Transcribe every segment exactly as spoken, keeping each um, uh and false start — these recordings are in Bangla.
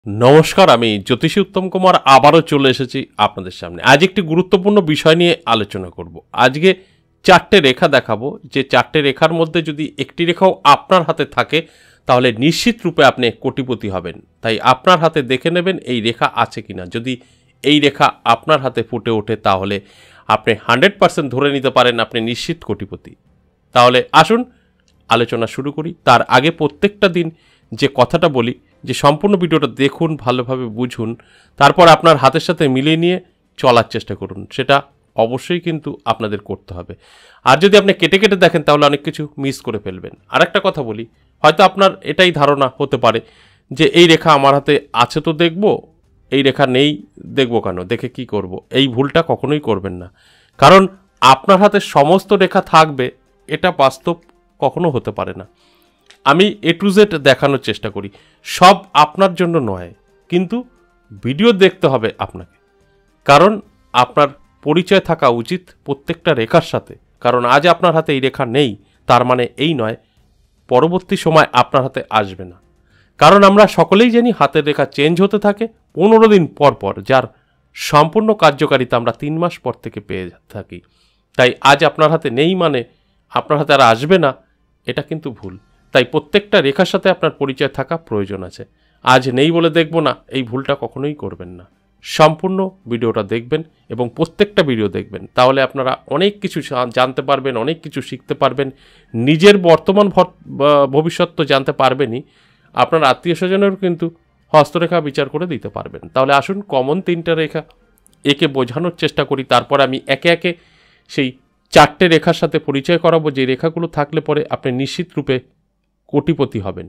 नमस्कार आमी ज्योतिषी उत्तम कुमार आबारो चले एसेছি আপনাদের সামনে। आज একটি গুরুত্বপূর্ণ বিষয় নিয়ে আলোচনা করব। আজকে চারটে রেখা দেখাবো যে চারটে রেখার মধ্যে যদি একটি রেখাও আপনার হাতে থাকে তাহলে নিশ্চিত রূপে আপনি কোটিপতি হবেন। তাই আপনার হাতে দেখে নেবেন এই রেখা আছে কিনা। যদি এই রেখা আপনার হাতে ফুটে ওঠে তাহলে আপনি হান্ড্রেড পার্সেন্ট ধরে নিতে পারেন আপনি নিশ্চিত কোটিপতি। তাহলে আসুন আলোচনা শুরু করি। তার আগে প্রত্যেকটা দিন যে কথাটা বলি যে সম্পূর্ণ ভিডিওটা দেখুন, ভালোভাবে বুঝুন, তারপর আপনার হাতের সাথে মিলিয়ে নিয়ে চলার চেষ্টা করুন। সেটা অবশ্যই কিন্তু আপনাদের করতে হবে। আর যদি আপনি কেটে কেটে দেখেন তাহলে অনেক কিছু মিস করে ফেলবেন। আর একটা কথা বলি, হয়তো আপনার এটাই ধারণা হতে পারে যে এই রেখা আমার হাতে আছে তো দেখব, এই রেখা নেই দেখব কেন, দেখে কি করব। এই ভুলটা কখনোই করবেন না, কারণ আপনার হাতে সমস্ত রেখা থাকবে এটা বাস্তব কখনো হতে পারে না। আমি এ টু জেড দেখানোর চেষ্টা করি, সব আপনার জন্য নয়, কিন্তু ভিডিও দেখতে হবে আপনাকে, কারণ আপনার পরিচয় থাকা উচিত প্রত্যেকটা রেখার সাথে। কারণ আজ আপনার হাতে এই রেখা নেই তার মানে এই নয় পরবর্তী সময় আপনার হাতে আসবে না। কারণ আমরা সকলেই জানি হাতের রেখা চেঞ্জ হতে থাকে পনেরো দিন পর পর, যার সম্পূর্ণ কার্যকারিতা আমরা তিন মাস পর থেকে পেয়ে থাকি। তাই আজ আপনার হাতে নেই মানে আপনার হাতে আর আসবে না, এটা কিন্তু ভুল। তাই প্রত্যেকটা রেখার সাথে আপনার পরিচয় থাকা প্রয়োজন আছে। আজ নেই বলে দেখব না, এই ভুলটা কখনোই করবেন না। সম্পূর্ণ ভিডিওটা দেখবেন এবং প্রত্যেকটা ভিডিও দেখবেন, তাহলে আপনারা অনেক কিছু জানতে পারবেন, অনেক কিছু শিখতে পারবেন। নিজের বর্তমান ভবিষ্যৎ তো জানতে পারবেনই, আপনার আত্মীয় স্বজনেরও কিন্তু হস্তরেখা বিচার করে দিতে পারবেন। তাহলে আসুন কমন তিনটা রেখা একে বোঝানোর চেষ্টা করি, তারপর আমি একে একে সেই চারটে রেখার সাথে পরিচয় করাবো যে রেখাগুলো থাকলে পরে আপনি নিশ্চিত রূপে কোটিপতি হবেন।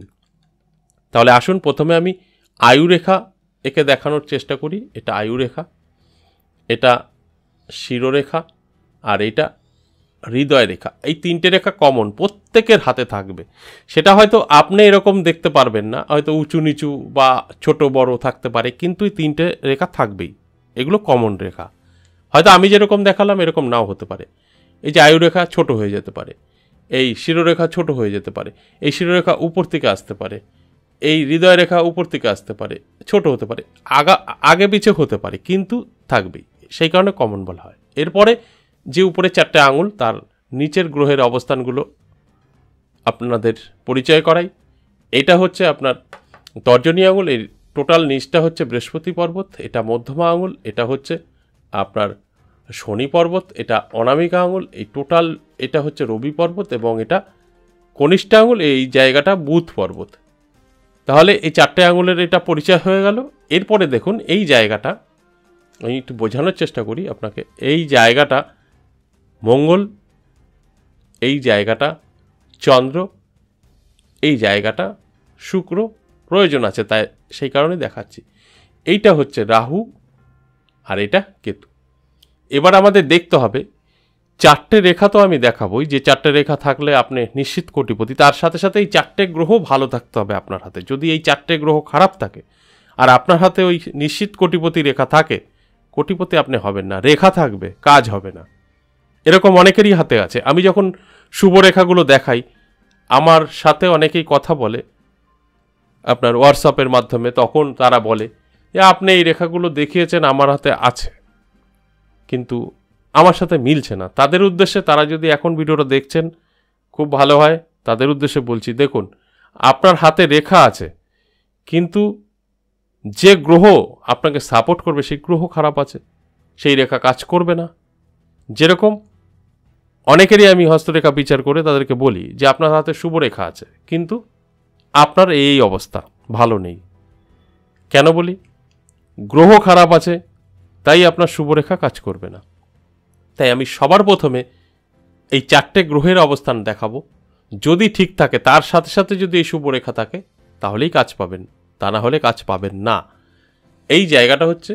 তাহলে আসুন প্রথমে আমি আয়ু রেখা একে দেখানোর চেষ্টা করি। এটা আয়ু রেখা, এটা শিরোরেখা, আর এটা হৃদয় রেখা। এই তিনটে রেখা কমন প্রত্যেকের হাতে থাকবে। সেটা হয়তো আপনি এরকম দেখতে পারবেন না, হয়তো উঁচু নিচু বা ছোট বড় থাকতে পারে, কিন্তু এই তিনটে রেখা থাকবেই। এগুলো কমন রেখা। হয়তো আমি যেরকম দেখালাম এরকম নাও হতে পারে। এই যে আয়ু রেখা ছোট হয়ে যেতে পারে, এই শিরোরেখা ছোট হয়ে যেতে পারে, এই শিরোরেখা উপর থেকে আসতে পারে, এই হৃদয় রেখা উপর থেকে আসতে পারে, ছোট হতে পারে, আগা আগে পিছে হতে পারে, কিন্তু থাকবেই। সেই কারণে কমন বলা হয়। এরপরে যে উপরে চারটে আঙুল তার নিচের গ্রহের অবস্থানগুলো আপনাদের পরিচয় করাই। এটা হচ্ছে আপনার তর্জনী আঙুল, এই টোটাল নিচটা হচ্ছে বৃহস্পতি পর্বত, এটা মধ্যমা আঙুল, এটা হচ্ছে আপনার শনি পর্বত, এটা অনামিকা আঙুল, এই টোটাল এটা হচ্ছে রবি পর্বত, এবং এটা কনিষ্ঠ আঙুল, এই জায়গাটা বুধ পর্বত। তাহলে এই চারটে আঙুলের এটা পরিচয় হয়ে গেল। এরপরে দেখুন এই জায়গাটা আমি একটু বোঝানোর চেষ্টা করি আপনাকে। এই জায়গাটা মঙ্গল, এই জায়গাটা চন্দ্র, এই জায়গাটা শুক্র প্রয়োজন আছে, তাই সেই কারণে দেখাচ্ছি। এইটা হচ্ছে রাহু আর এটা কেতু। এবার আমাদের দেখতে হবে চারটে রেখা তো আমি দেখাবোই, যে চারটে রেখা থাকলে আপনি নিশ্চিত কোটিপতি। তার সাথে সাথে এই চারটে গ্রহ ভালো থাকতে হবে আপনার হাতে। যদি এই চারটে গ্রহ খারাপ থাকে আর আপনার হাতে ওই নিশ্চিত কোটিপতি রেখা থাকে, কোটিপতি আপনি হবেন না। রেখা থাকবে, কাজ হবে না। এরকম অনেকেরই হাতে আছে। আমি যখন শুভ রেখাগুলো দেখাই আমার সাথে অনেকেই কথা বলে আপনার হোয়াটসঅ্যাপের মাধ্যমে, তখন তারা বলে যে আপনি এই রেখাগুলো দেখিয়েছেন আমার হাতে আছে কিন্তু আমার সাথে মিলছে না। তাদের উদ্দেশ্যে, তারা যদি এখন ভিডিওটা দেখছেন খুব ভালো হয়, তাদের উদ্দেশ্যে বলছি, দেখুন আপনার হাতে রেখা আছে কিন্তু যে গ্রহ আপনাকে সাপোর্ট করবে সেই গ্রহ খারাপ আছে, সেই রেখা কাজ করবে না। যেরকম অনেকেরই আমি হস্তরেখা বিচার করে তাদেরকে বলি যে আপনার হাতে শুভ রেখা আছে কিন্তু আপনার এই অবস্থা, ভালো নেই। কেন বলি? গ্রহ খারাপ আছে, তাই আপনার শুভরেখা কাজ করবে না। তাই আমি সবার প্রথমে এই চারটে গ্রহের অবস্থান দেখাবো। যদি ঠিক থাকে তার সাথে সাথে যদি এই শুভরেখা থাকে তাহলেই কাজ পাবেন, তা না হলে কাজ পাবেন না। এই জায়গাটা হচ্ছে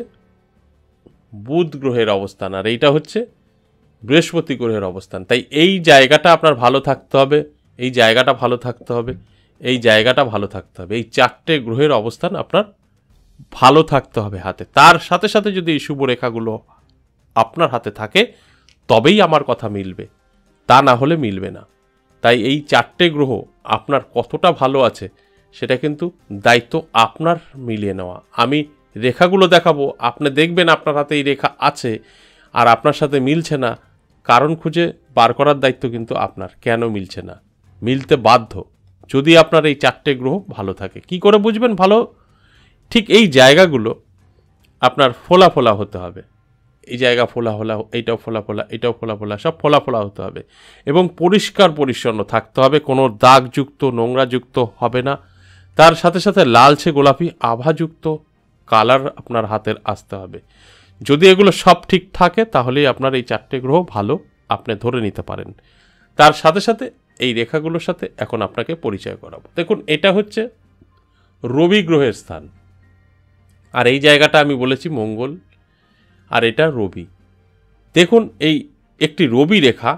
বুধ গ্রহের অবস্থান আর এইটা হচ্ছে বৃহস্পতি গ্রহের অবস্থান। তাই এই জায়গাটা আপনার ভালো থাকতে হবে, এই জায়গাটা ভালো থাকতে হবে, এই জায়গাটা ভালো থাকতে হবে। এই চারটে গ্রহের অবস্থান আপনার ভালো থাকতে হবে হাতে। তার সাথে সাথে যদি এই শুভ রেখাগুলো আপনার হাতে থাকে তবেই আমার কথা মিলবে, তা না হলে মিলবে না। তাই এই চারটে গ্রহ আপনার কতটা ভালো আছে সেটা কিন্তু দায়িত্ব আপনার মিলিয়ে নেওয়া। আমি রেখাগুলো দেখাবো, আপনি দেখবেন আপনার হাতে এই রেখা আছে আর আপনার সাথে মিলছে না, কারণ খুঁজে বার করার দায়িত্ব কিন্তু আপনার। কেন মিলছে না? মিলতে বাধ্য যদি আপনার এই চারটে গ্রহ ভালো থাকে। কি করে বুঝবেন ভালো? ঠিক এই জায়গাগুলো আপনার ফোলা ফোলা হতে হবে। এই জায়গা ফোলা ফোলা, এইটাও ফোলা ফোলা, এটাও ফোলা ফোলা, সব ফোলা ফোলা হতে হবে এবং পরিষ্কার পরিচ্ছন্ন থাকতে হবে, কোনো দাগযুক্ত নোংরাযুক্ত হবে না। তার সাথে সাথে লালচে গোলাপি আভাযুক্ত কালার আপনার হাতের আসতে হবে। যদি এগুলো সব ঠিক থাকে তাহলেই আপনার এই চারটে গ্রহ ভালো আপনি ধরে নিতে পারেন। তার সাথে সাথে এই রেখাগুলোর সাথে এখন আপনাকে পরিচয় করাবো। দেখুন, এটা হচ্ছে রবি গ্রহের স্থান, আর এই জায়গাটা আমি বলেছি মঙ্গল, আর এটা রবি। দেখুন, এই একটি রবি রেখা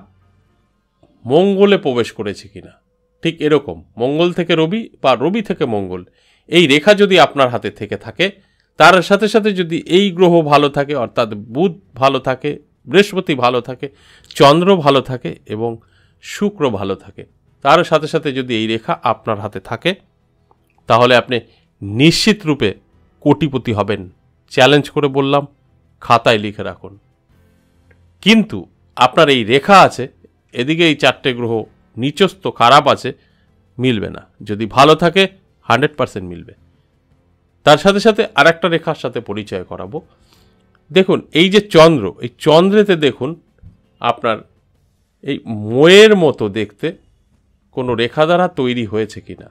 মঙ্গলে প্রবেশ করেছে কিনা, ঠিক এরকম মঙ্গল থেকে রবি বা রবি থেকে মঙ্গল, এই রেখা যদি আপনার হাতে থেকে থাকে, তার সাথে সাথে যদি এই গ্রহ ভালো থাকে, অর্থাৎ বুধ ভালো থাকে, বৃহস্পতি ভালো থাকে, চন্দ্র ভালো থাকে এবং শুক্র ভালো থাকে, তার সাথে সাথে যদি এই রেখা আপনার হাতে থাকে, তাহলে আপনি নিশ্চিত রূপে কোটিপতি হবেন। চ্যালেঞ্জ করে বললাম, খাতায় লিখে রাখুন। কিন্তু আপনার এই রেখা আছে, এদিকে এই চারটে গ্রহ নিচস্থ খারাপ আছে, মিলবে না। যদি ভালো থাকে হান্ড্রেড পারসেন্ট মিলবে। তার সাথে সাথে আর একটা রেখার সাথে পরিচয় করাবো। দেখুন, এই যে চন্দ্র, এই চন্দ্রেতে দেখুন আপনার এই ময়ের মতো দেখতে কোনো রেখা দ্বারা তৈরি হয়েছে কিনা।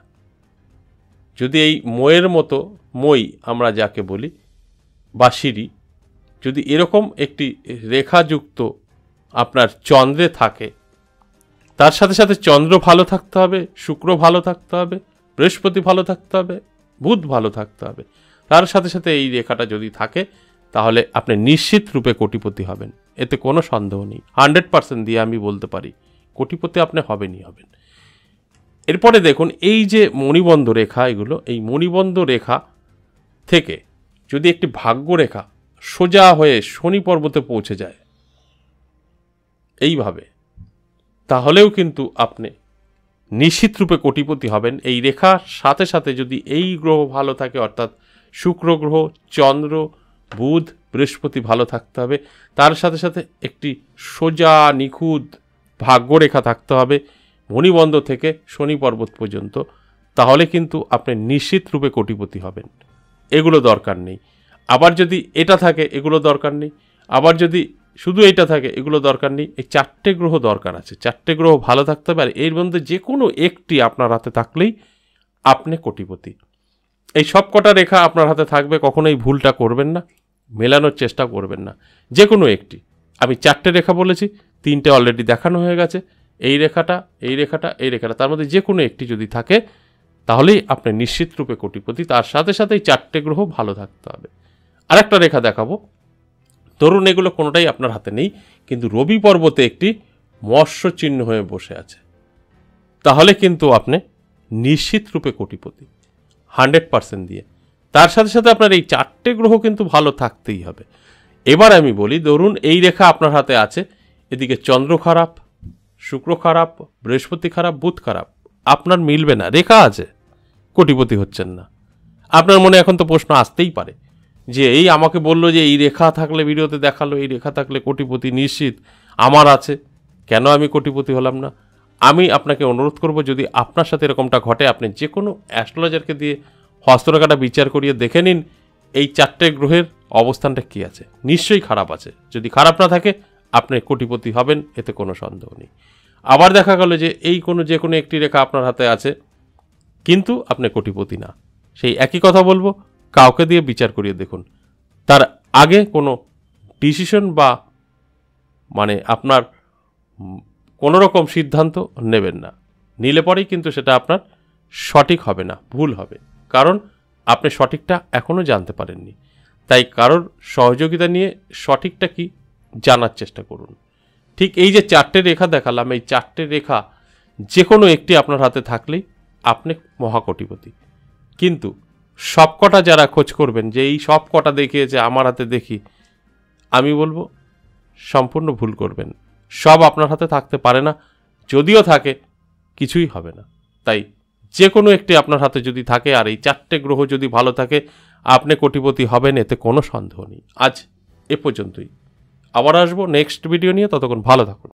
যদি এই ময়ের মতো, মই আমরা যাকে বলি বা সিঁড়ি, যদি এরকম একটি রেখাযুক্ত আপনার চন্দ্রে থাকে, তার সাথে সাথে চন্দ্র ভালো থাকতে হবে, শুক্র ভালো থাকতে হবে, বৃহস্পতি ভালো থাকতে হবে, বুধ ভালো থাকতে হবে, তার সাথে সাথে এই রেখাটা যদি থাকে, তাহলে আপনি নিশ্চিত রূপে কোটিপতি হবেন। এতে কোনো সন্দেহ নেই। হান্ড্রেড পার্সেন্ট দিয়ে আমি বলতে পারি কোটিপতি আপনি হবেনই হবেন। এরপরে দেখুন, এই যে মণিবন্ধ রেখা, এগুলো এই মণিবন্ধ রেখা থেকে যদি একটি ভাগ্য রেখা সোজা হয়ে শনি পর্বতে পৌঁছে যায় এইভাবে, তাহলেও কিন্তু আপনি নিশ্চিত রূপে কোটিপতি হবেন। এই রেখার সাথে সাথে যদি এই গ্রহ ভালো থাকে, অর্থাৎ শুক্র গ্রহ, চন্দ্র, বুধ, বৃহস্পতি ভালো থাকতে হবে, তার সাথে সাথে একটি সোজা নিখুঁত ভাগ্যরেখা থাকতে হবে মণিবন্ধ থেকে শনি পর্বত পর্যন্ত, তাহলে কিন্তু আপনি নিশ্চিত রূপে কোটিপতি হবেন। এগুলো দরকার নেই। আবার যদি এটা থাকে, এগুলো দরকার নেই। আবার যদি শুধু এইটা থাকে, এগুলো দরকার নেই। এই চারটে গ্রহ দরকার আছে। চারটে গ্রহ ভালো থাকতে হবে, আর এর মধ্যে যে কোনো একটি আপনার হাতে থাকলেই আপনি কোটিপতি। এই সব কটা রেখা আপনার হাতে থাকবে, কখনোই ভুলটা করবেন না, মেলানোর চেষ্টা করবেন না। যে কোনো একটি, আমি চারটে রেখা বলেছি, তিনটে অলরেডি দেখানো হয়ে গেছে। এই রেখাটা, এই রেখাটা, এই রেখাটা, তার মধ্যে যে কোনো একটি যদি থাকে, তাহলেই আপনি নিশ্চিত রূপে কোটিপতি। তার সাথে সাথে এই চারটে গ্রহ ভালো থাকতে হবে। আর একটা রেখা দেখাবো। ধরুন এগুলো কোনোটাই আপনার হাতে নেই, কিন্তু রবি পর্বতে একটি মৎস্য চিহ্ন হয়ে বসে আছে, তাহলে কিন্তু আপনি নিশ্চিত রূপে কোটিপতি, হান্ড্রেড পার্সেন্ট দিয়ে। তার সাথে সাথে আপনার এই চারটে গ্রহ কিন্তু ভালো থাকতেই হবে। এবার আমি বলি, ধরুন এই রেখা আপনার হাতে আছে, এদিকে চন্দ্র খারাপ, শুক্র খারাপ, বৃহস্পতি খারাপ, বুধ খারাপ, আপনার মিলবে না। রেখা আছে, কোটিপতি হচ্ছেন না। আপনার মনে এখন তো প্রশ্ন আসতেই পারে যে এই আমাকে বললো যে এই রেখা থাকলে, ভিডিওতে দেখালো এই রেখা থাকলে কোটিপতি নিশ্চিত, আমার আছে, কেন আমি কোটিপতি হলাম না? আমি আপনাকে অনুরোধ করব, যদি আপনার সাথে এরকমটা ঘটে, আপনি যে কোনো অ্যাস্ট্রোলজারকে দিয়ে হস্তরেখাটা বিচার করিয়ে দেখে নিন এই চারটে গ্রহের অবস্থানটা কী আছে। নিশ্চয়ই খারাপ আছে। যদি খারাপ না থাকে, আপনি কোটিপতি হবেন, এতে কোনো সন্দেহ নেই। আবার দেখা গেল যে এই কোনো যে কোনো একটি রেখা আপনার হাতে আছে, কিন্তু আপনি কোটিপতি না। সেই একই কথা বলবো, কাউকে দিয়ে বিচার করিয়ে দেখুন। তার আগে কোনো ডিসিশন বা মানে আপনার কোনো রকম সিদ্ধান্ত নেবেন না। নিলে পরেই কিন্তু সেটা আপনার সঠিক হবে না, ভুল হবে। কারণ আপনি সঠিকটা এখনও জানতে পারেননি। তাই কারোর সহযোগিতা নিয়ে সঠিকটা কি জানার চেষ্টা করুন। ঠিক এই যে চারটে রেখা দেখালাম, এই চারটে রেখা যে কোনো একটি আপনার হাতে থাকলেই আপনি মহাকোটিপতি। কিন্তু সব কটা যারা খোঁজ করবেন যে এই সব কটা দেখিয়েছে আমার হাতে দেখি, আমি বলবো সম্পূর্ণ ভুল করবেন। সব আপনার হাতে থাকতে পারে না, যদিও থাকে কিছুই হবে না। তাই যে কোনো একটি আপনার হাতে যদি থাকে আর এই চারটে গ্রহ যদি ভালো থাকে আপনি কোটিপতি হবেন, এতে কোনো সন্দেহ নেই। আজ এ পর্যন্তই, আবার আসবো নেক্সট ভিডিও নিয়ে, ততক্ষণ ভালো থাকুন।